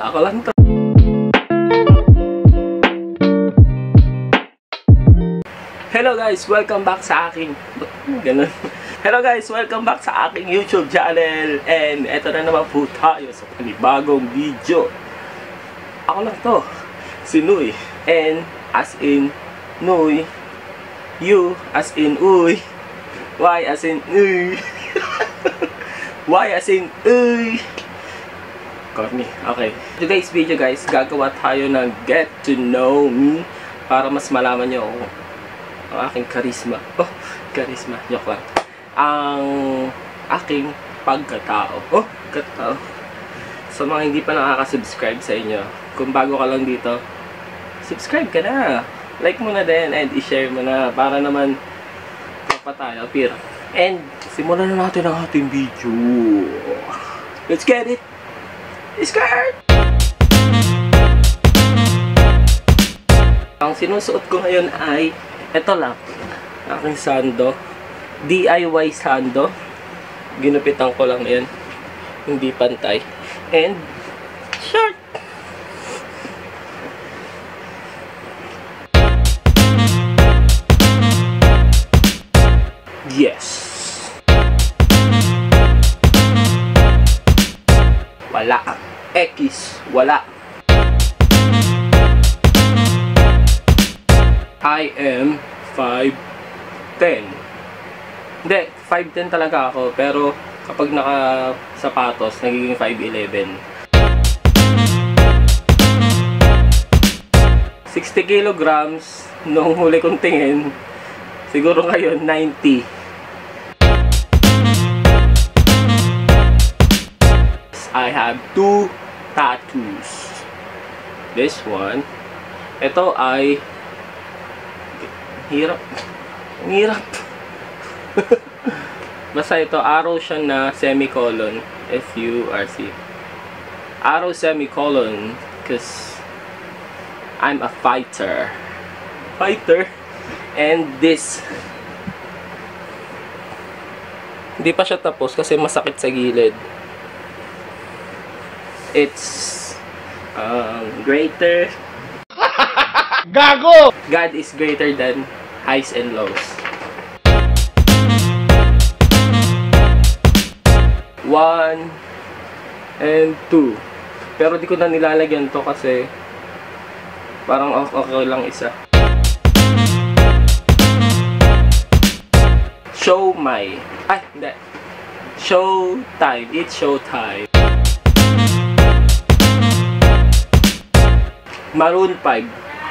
Ako lang to. Hello guys, welcome back sa aking... Ganun. Hello guys, welcome back sa aking YouTube channel. And eto na naman po tayo sa panibagong video. Ako lang to, si Nuy. And as in Nuy, you as in Uy, Y as in Uy, Y as in Uy. Corny. Okay. Today's video guys, gagawa tayo ng Get to Know Me para mas malaman nyo ang aking charisma. Oh, charisma. Joke lang. Ang aking pagkatao. Oh, pagkatao. Sa mga hindi pa nakaka-subscribe sa inyo, kung bago ka lang dito, subscribe ka na. Like mo na din and i-share mo na para naman tayo appear. And simulan na natin ang ating video. Let's get it! Skirt! Ang sinusuot ko ngayon ay eto lang, aking sando, DIY sando. Ginupitan ko lang yan, hindi pantay. And short. Yes. Wala. X. Wala. I am 5'10". Hindi, 5'10 talaga ako. Pero kapag naka-sapatos, nagiging 5'11". 60 kilograms nung huli kong tingin. Siguro ngayon, 90. I have 2 tattoos. This one. Ito ay hirap. Basta ito, arrow siya na semicolon. F-U-R-C. Arrow semicolon. Because I'm a fighter. And this. Hindi pa siya tapos kasi masakit sa gilid. It's greater. Gago! God is greater than highs and lows. 1 and 2. Pero di ko na nilalagyan to kasi parang okay lang isa. Show my. Ay, hindi. Show time. It's show time. Maroon 5.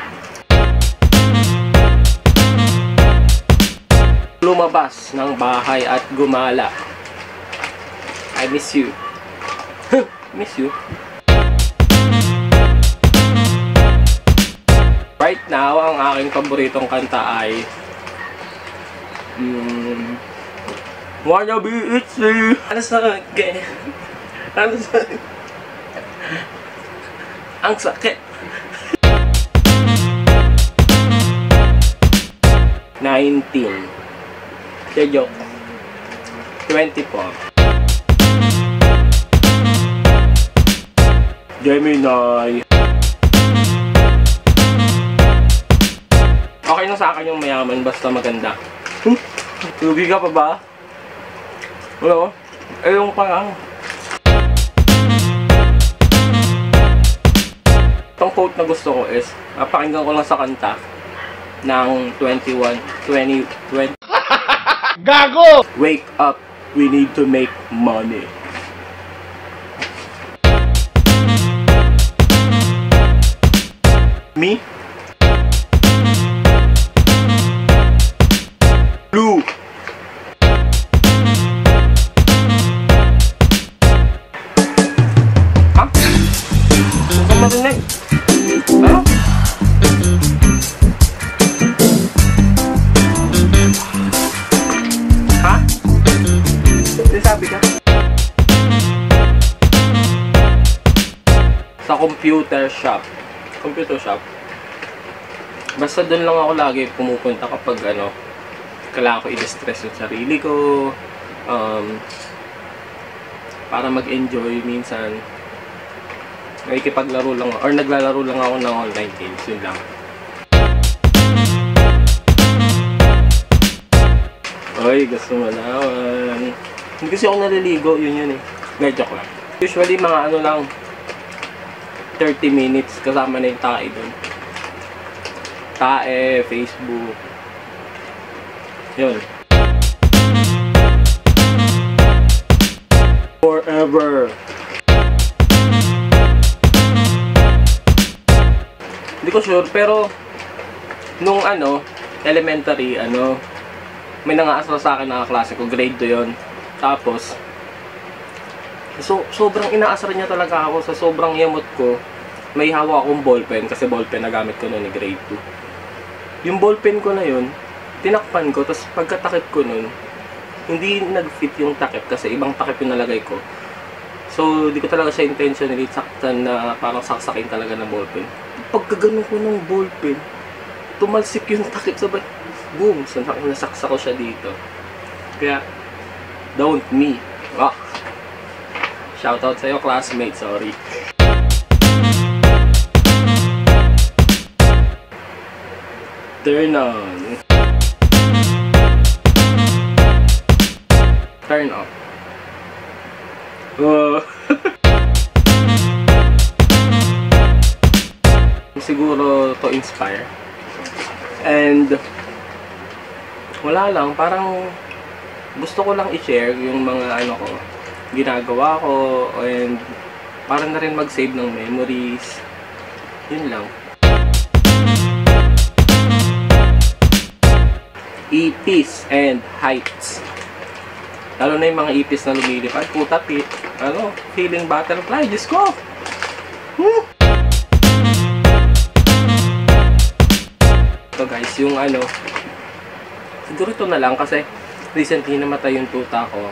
Lumabas ng bahay at gumala. I miss you. Miss you. Right now, ang aking paboritong kanta ay Wanna be itchy. Ano sa akin? Ano sa akin? Ang sakit. 19. Joke. 24. Gemini. Okay na sa akin yung mayaman basta maganda. Lugi ka pa ba? Wala. Ayun pa lang. Itong quote na gusto ko is, napakinggan ko lang sa kanta ng 20. Gago! Wake up, we need to make money. Me? Blue. Ha? Huwag ka marinig. Ano? Ha? Sabi ka? Sa computer shop. Basta doon lang ako lagi pumupunta kapag kailangan ko i-distress yung sarili ko. para mag-enjoy minsan. nakikipaglaro lang or naglalaro lang ako ng online games, yun lang. Oy, gusto mo naman. Hindi kasi ako naliligo, yun eh. Joke lang. Usually mga ano lang, 30 minutes kasama na yung tae dun. Tae, Facebook. Yun. Forever. Hindi ko sure, pero nung elementary, may nangaasar sa akin na klase ko, grade 2 yun. Tapos, sobrang inaasar niya talaga ako, sa sobrang yamot ko. May hawak akong ballpen, kasi ballpen na gamit ko noon ni grade 2. Yung ballpen ko na yun, tinakpan ko, tapos pagkatakip ko nun, hindi nag-fit yung takip kasi ibang takip yung nalagay ko. So, di ko talaga siya intentionally saktan na parang saksakin talaga ng ballpen. Pagkaganon ko ng ballpen, tumalsik yung takip, sabay, boom! So, nasaksa ko siya dito. Kaya, don't me. Ah. Shoutout sa'yo, classmate. Sorry. Turn on. Turn off. Siguro to inspire. And wala lang, parang gusto ko lang i-share yung mga ginagawa ko, and para na rin mag-save ng memories. Yun lang. Ipis and heights. Lalo na yung mga ipis na lumilipad. Puta, feeling butterfly. Diyos ko! Ito guys, yung siguro ito na lang kasi recently namatay yung tuta ko.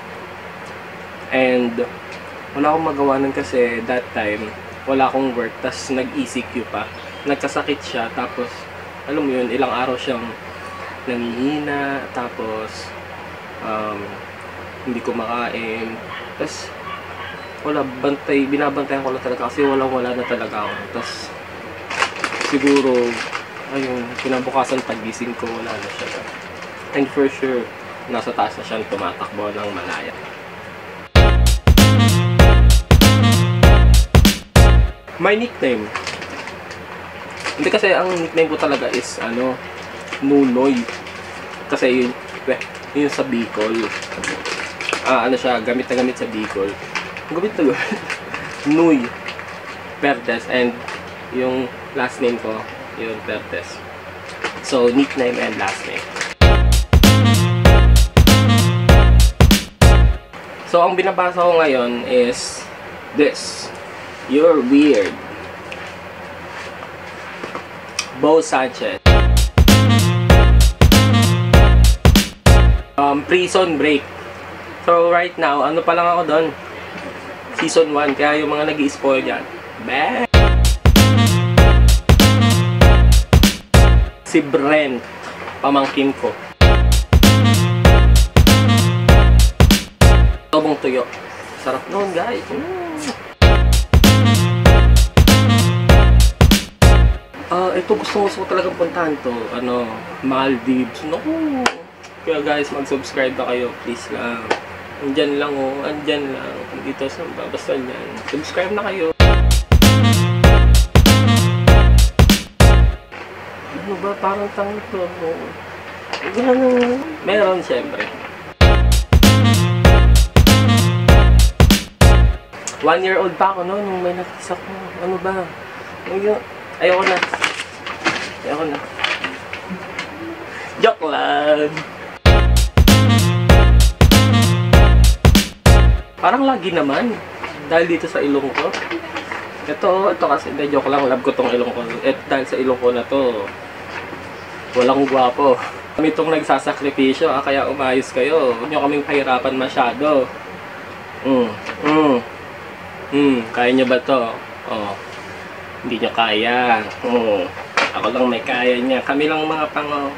And wala akong magawa nun kasi that time wala akong work, tas nag-ECQ pa. Nagkasakit siya, tapos alam mo yun, ilang araw siyang nangihina, tapos hindi kumakain. Tapos wala, binabantayan ko lang talaga kasi wala na talaga ako. Tapos siguro ayun, kinabukasan pagising ko, wala na siya. And for sure, nasa taas na siya, tumatakbo ng malaya. My nickname. Hindi kasi ang nickname ko talaga is Nunoy. Kasi yun sa Bicol. Siya, gamit na gamit sa Bicol. Gamit na gamit. Nuy Perdes. And yung last name ko, yun, Perdes. So, nickname and last name. So, ang binabasa ko ngayon is this. You're weird. Bo Sanchez. Prison Break. So, right now, pa lang ako doon? Season 1. Kaya yung mga nag-i-spoil yan. Bang! Si Brent, pamangkin ko. Tobong tuyo. Sarap noon, guys. Ito gusto ko talagang puntahan to. Maldives. No. Kaya guys, mag-subscribe na kayo. Please lang. Andyan lang andyan lang. Dito sa basta yan. Subscribe na kayo. Ano ba? Parang tango to. Meron siyempre. 1-year-old pa ako nung may nakisa ko. Ano ba? Ayoko na. Joke lang. Parang lagi naman. Dahil dito sa ilong ko. Ito kasi, joke lang. Love ko tong ilong ko. Dahil sa ilong ko na to, walang gwapo. Kami itong nagsasakripisyo, kaya umayos kayo. Huwag nyo kaming pahirapan masyado. Kaya nyo ba to? Hindi nyo kaya. Ako lang may kaya niya. Kami lang mga pango.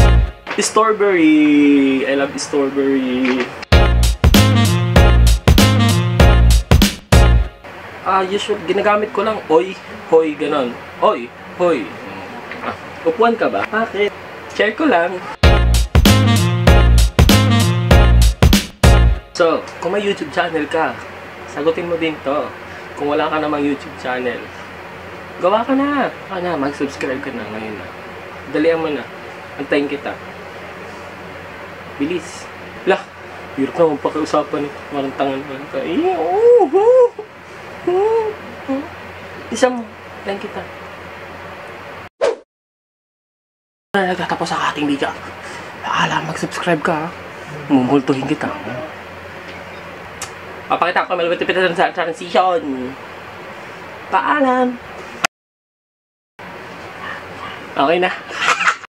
Strawberry. I love strawberry. Usual, ginagamit ko lang oy, hoy, ganon. Oy, hoy. Upuan ka ba? Bakit? Share ko lang. So, kung may YouTube channel ka, sagutin mo din to. Kung wala ka namang YouTube channel, gawa ka na. Mag-subscribe ka na ngayon na. Dalihan mo na. Antayin kita. Bilis. Lah, hirap naman pakiusapan ito. Marang tangan mo. Isa mo. Antayin kita. Nagtatapos ang ating video. Mag-subscribe ka. Mumultuhin kita. Papakita ko malapit-lapit sa transition. Paalam. Okay na.